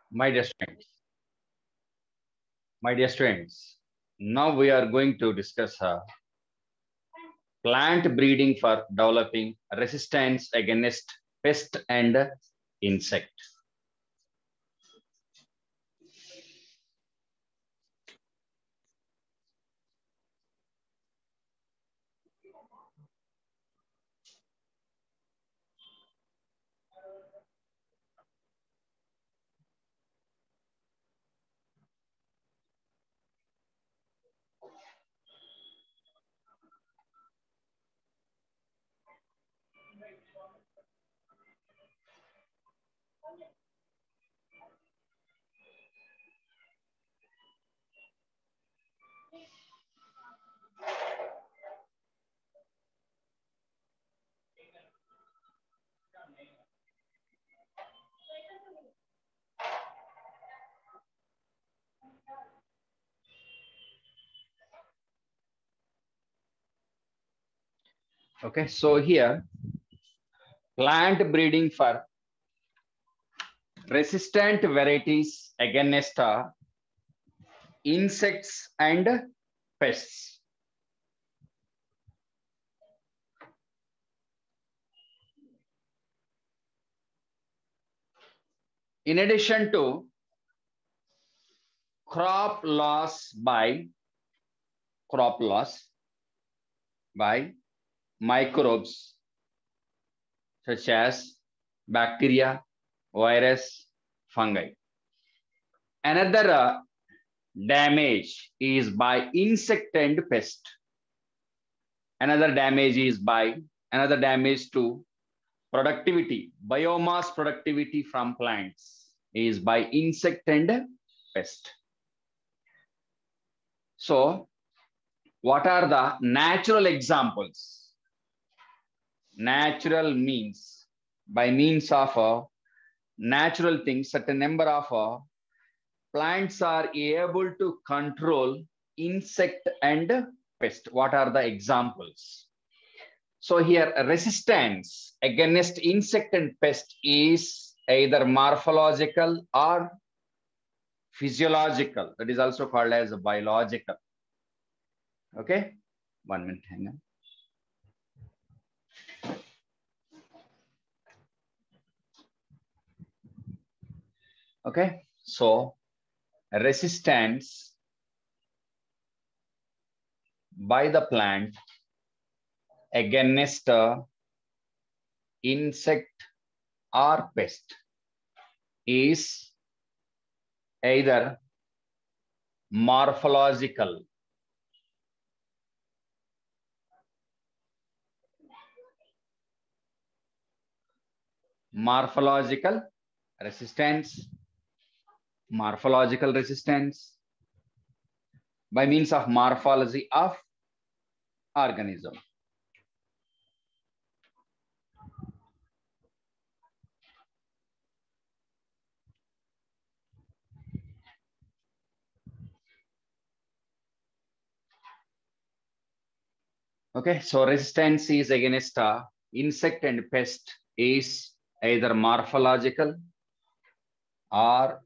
My dear students, now we are going to discuss plant breeding for developing resistance against pest and insect. Okay, so here plant breeding for resistant varieties against insects and pests. In addition to crop loss by microbes such as bacteria, virus, fungi. Another damage is by insect and pest. Another damage to productivity, biomass productivity from plants is by insect and pest. So, what are the natural examples? Natural means by means of natural things, certain number of plants are able to control insect and pest. What are the examples? So here resistance against insect and pest is either morphological or physiological. That is also called as biological. Okay, 1 minute, hang on. Okay, so resistance by the plant against insect or pest is either morphological resistance by means of morphology of organism. Okay, so resistance is against insect and pest is either morphological or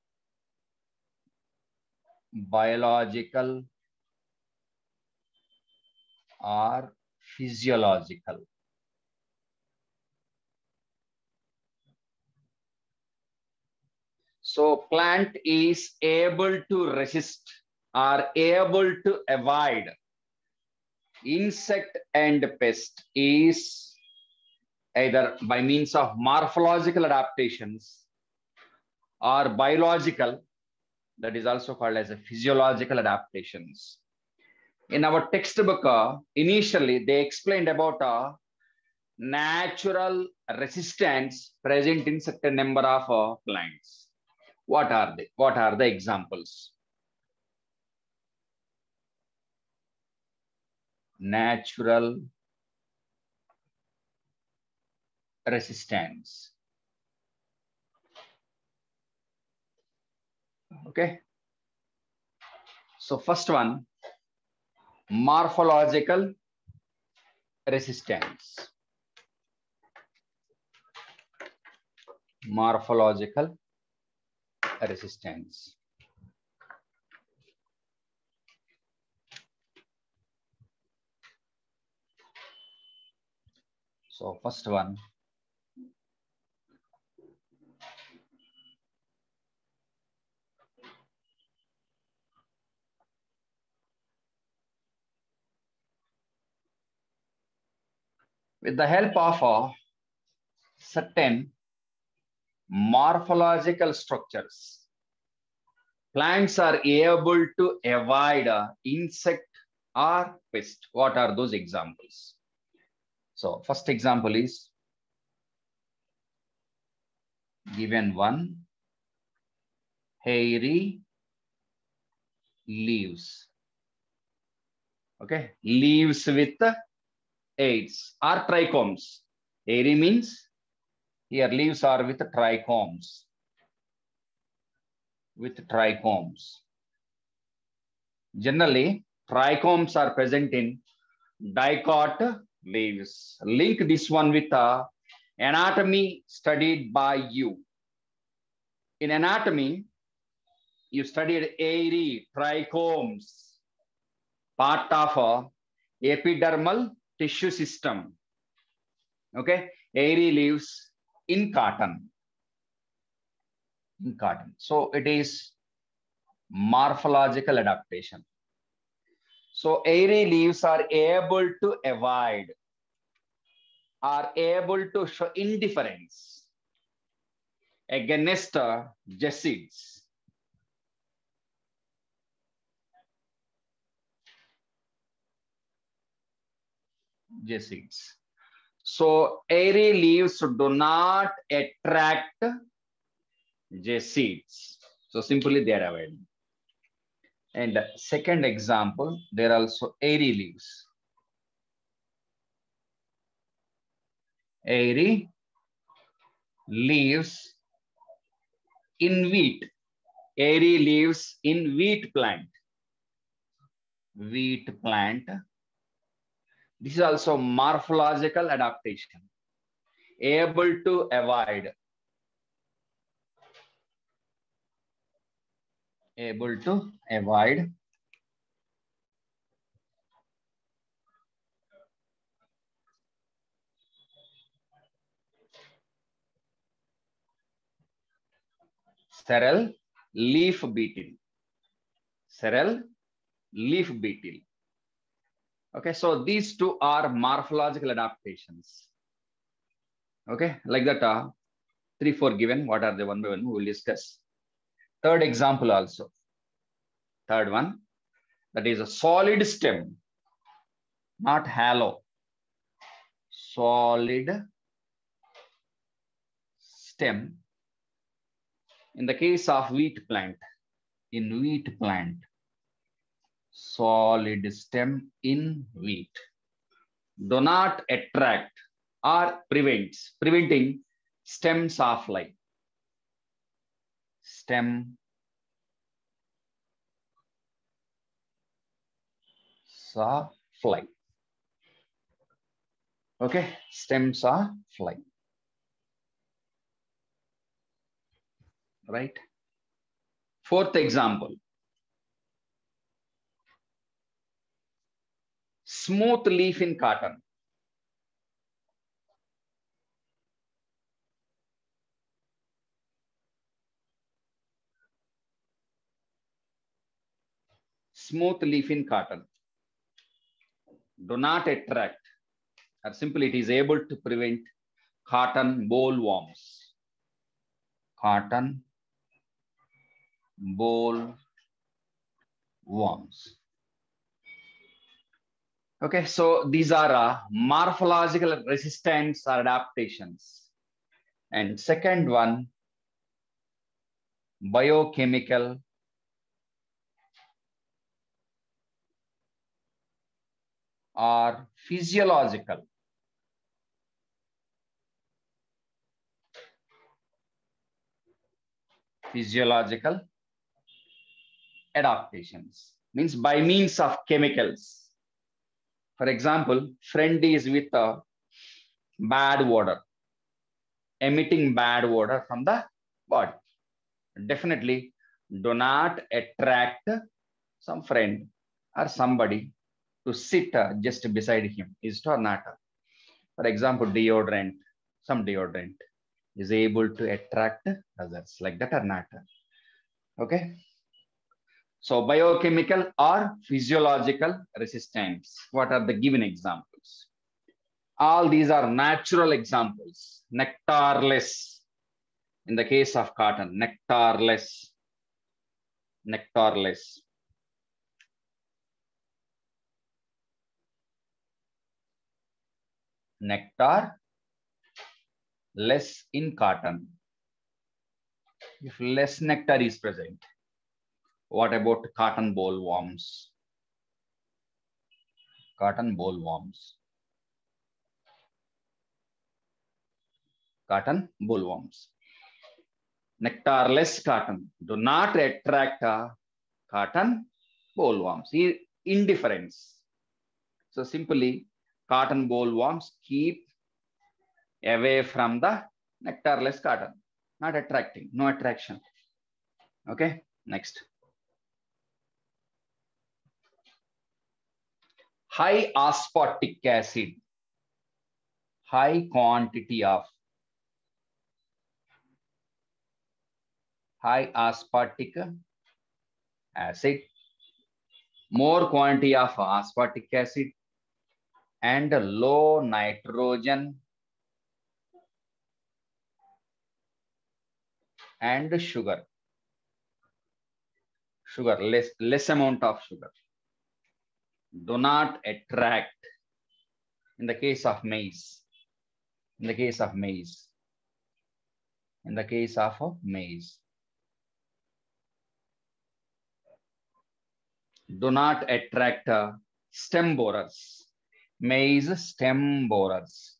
biological or physiological. So plant is able to resist or able to avoid insect and pest is either by means of morphological adaptations or biological, that is also called as a physiological adaptations. In our textbook, initially they explained about natural resistance present in certain number of plants. What are they? What are the examples? Natural resistance. Okay. So first one, morphological resistance. Morphological resistance. So first one, with the help of a certain morphological structures, plants are able to avoid insect or pest. What are those examples? So first example is given one, hairy leaves. Okay, leaves with aids or trichomes. Hairy means here leaves are with trichomes. Generally, trichomes are present in dicot leaves. Link this one with anatomy studied by you. In anatomy, you studied airy trichomes, part of epidermal tissue system. Okay, airy leaves in cotton. So it is morphological adaptation. So airy leaves are able to avoid, are able to show indifference against gesseeds. So airy leaves do not attract gesseeds. So simply they are avoided. And second example, there are also airy leaves. Airy leaves in wheat. Airy leaves in wheat plant. This is also morphological adaptation. Able to avoid. Sterile leaf beetle. Okay, so these two are morphological adaptations. Okay, like that, 3, 4 given. What are they? One by one, we will discuss. Third example also. Third one, that is a solid stem, not hollow. Solid stem. In the case of wheat plant, solid stem in wheat do not attract or preventing stems of fly. Okay, stems are fly. Right. Fourth example. Smooth leaf in cotton. Smooth leaf in cotton do not attract, or simply it is able to prevent cotton bollworms. Okay, so these are morphological resistance or adaptations. And second one, biochemical or physiological. Adaptations means by means of chemicals. For example, friend is with a bad odor, emitting bad odor from the body. definitely do not attract some friend or somebody to sit just beside him. Is it or not? For example, deodorant, some deodorant is able to attract others, like that or not? Okay. So biochemical or physiological resistance. What are the given examples? All these are natural examples. Nectarless. In the case of cotton, nectarless. Nectarless. Nectar less in cotton. If less nectar is present, what about cotton bollworms? Cotton bollworms. Cotton bollworms. Nectarless cotton do not attract cotton bollworms. Indifference. So simply, cotton bollworms keep away from the nectarless cotton, not attracting, no attraction. Okay, next. High aspartic acid, high quantity of high aspartic acid, more quantity of aspartic acid, and low nitrogen and sugar. Sugar, less amount of sugar. Do not attract in the case of maize. In the case of maize. In the case of maize. Do not attract stem borers. Maize stem borers.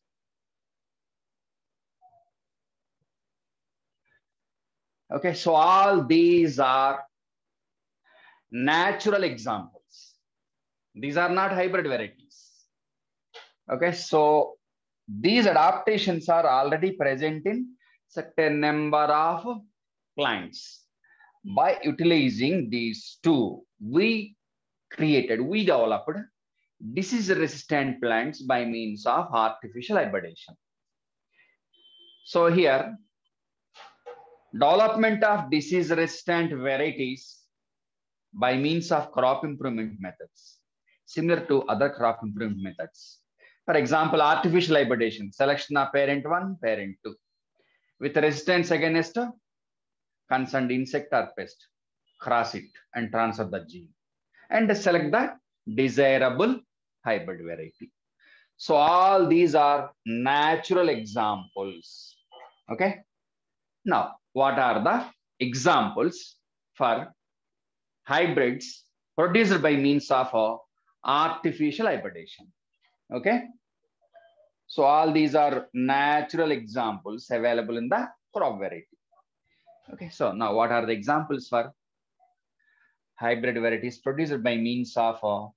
Okay, so all these are natural examples. These are not hybrid varieties. Okay, so these adaptations are already present in certain number of plants. By utilizing these two, we developed disease-resistant plants by means of artificial hybridization. So here, development of disease-resistant varieties by means of crop improvement methods, similar to other crop improvement methods. For example, artificial hybridization, selection of parent 1, parent 2, with resistance against a concerned insect or pest, cross it and transfer the gene, and select the desirable hybrid variety. So all these are natural examples. Okay. Now, what are the examples for hybrids produced by means of artificial hybridization? Okay. So all these are natural examples available in the crop variety. Okay. So now what are the examples for hybrid varieties produced by means of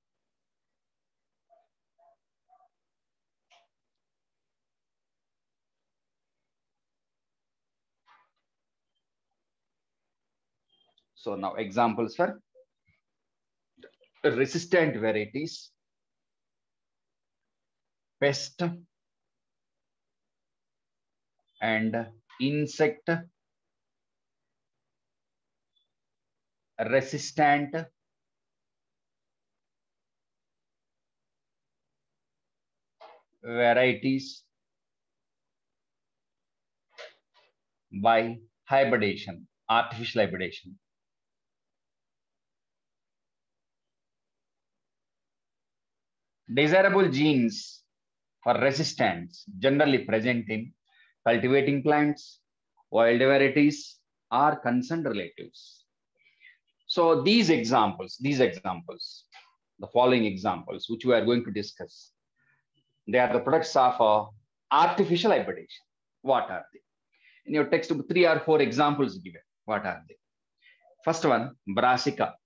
so now examples for resistant varieties, pest and insect resistant varieties by hybridization, artificial hybridization. Desirable genes for resistance generally present in cultivating plants, wild varieties, or concerned relatives. So these examples, the following examples, which we are going to discuss, they are the products of artificial hybridization. What are they? In your textbook, 3 or 4 examples given. What are they? First one, brassica.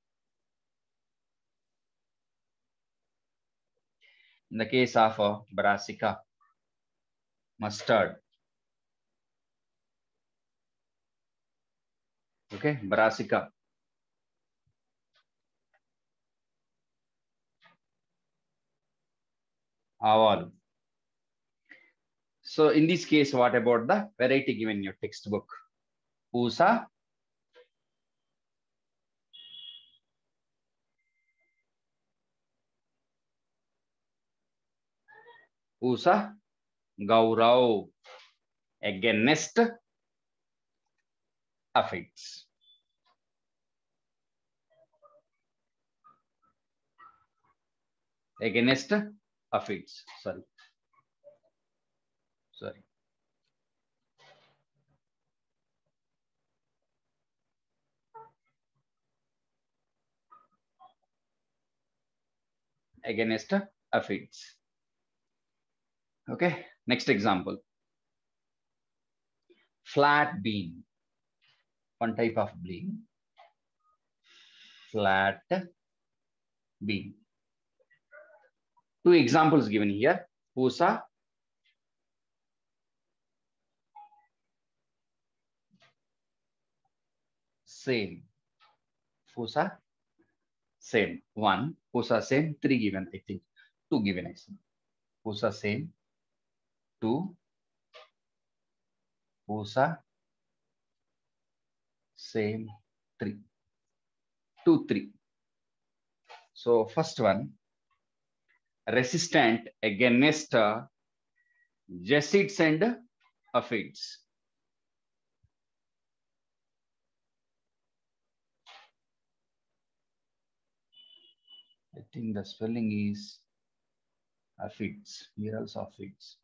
In the case of brassica, mustard. Okay, Brassica. Avalu. So in this case, what about the variety given in your textbook? Pusa, Pusa, Gaurau. Against affects. Against affects. Sorry. Against affects. Okay. Next example. Flat bean. One type of bean. Flat bean. Two examples given here. Pusa, same. Pusa, same. One. Pusa, same. Three given, I think. Two given, I think. Pusa, same. Two. Pusa, same. Three. 2, 3. So first one, resistant against Jesuits and aphids. I think the spelling is aphids. Here also aphids.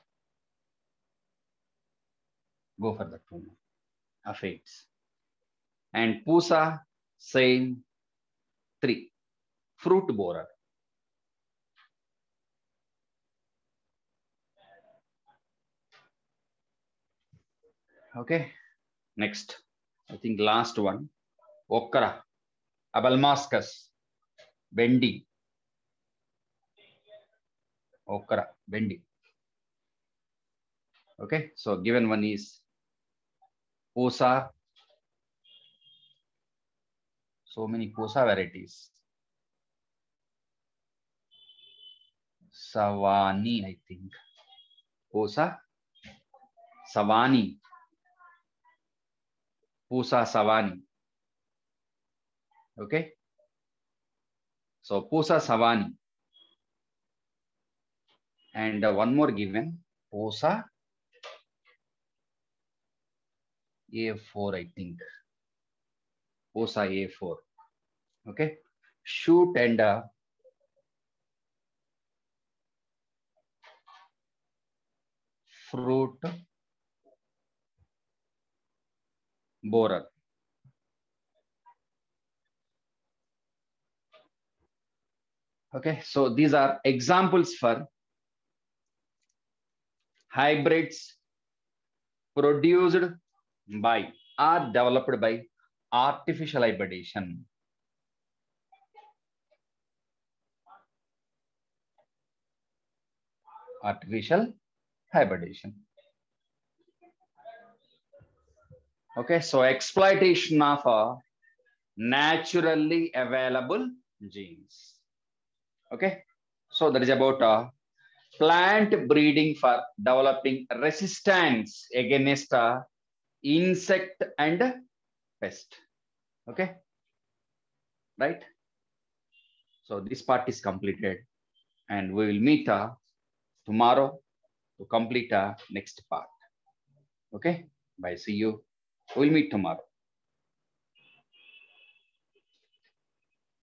Go for that one. Aphids. And Pusa, same. 3. Fruit borer. Okay. Next. I think last one. Okra. Abalmascus. Bendi. Okra. Bendi. Okay. So given one is Pusa. So many Pusa varieties. Savani, I think. Pusa. Savani. Pusa Savani. Okay. So Pusa Savani. And one more given. Pusa A4, I think. Pusa A4. Okay. Shoot and fruit borer. Okay. So these are examples for hybrids produced by or developed by artificial hybridization. Artificial hybridization. Okay, so exploitation of naturally available genes. Okay, so that is about plant breeding for developing resistance against insect and pest. Okay, right? So this part is completed, and we will meet tomorrow to complete next part. Okay, bye. See you. We'll meet tomorrow.